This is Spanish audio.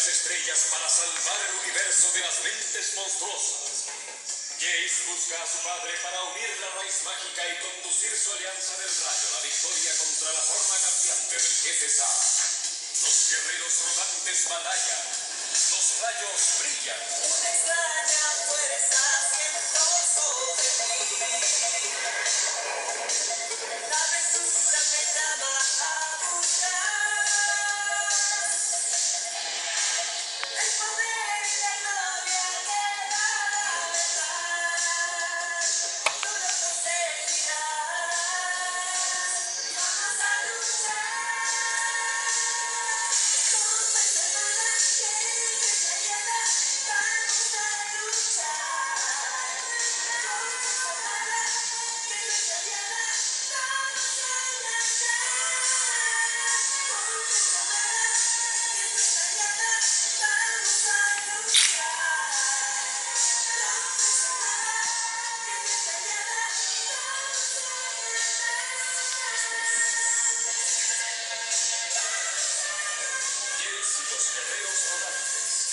las estrellas para salvar el universo de las mentes monstruosas. Jayce busca a su padre para unir la raíz mágica y conducir su alianza del rayo a la victoria contra la forma cambiante del jefe Sa. Los guerreros rodantes batallan. Los rayos brillan. Una extraña fuerza siento sobre mí. La aventura me llama a buscar el poder y la gloria de la verdad. Tú lo conseguirás. Vamos a luchar. Como semana que mañana vamos a luchar. Como semana que mañana vamos a ganar. Como semana que mañana vamos a luchar. Como semana que mañana vamos a ganar. Jayce y los guerreros rodantes.